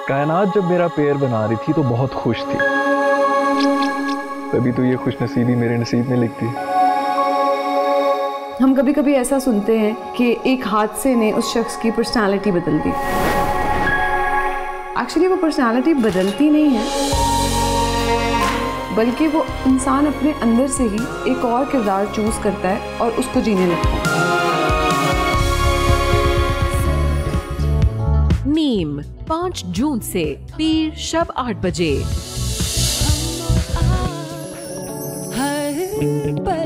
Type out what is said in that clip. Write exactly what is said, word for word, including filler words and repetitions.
कायनात जब मेरा पैर बना रही थी तो बहुत खुश थी, तभी तो ये खुश नसीबी मेरे नसीब में लिखती। हम कभी कभी ऐसा सुनते हैं कि एक हादसे ने उस शख्स की पर्सनालिटी बदल दी। एक्चुअली वो पर्सनालिटी बदलती नहीं है, बल्कि वो इंसान अपने अंदर से ही एक और किरदार चूज करता है और उसको जीने लगता है। मीम पाँच जून से पीर शब आठ बजे।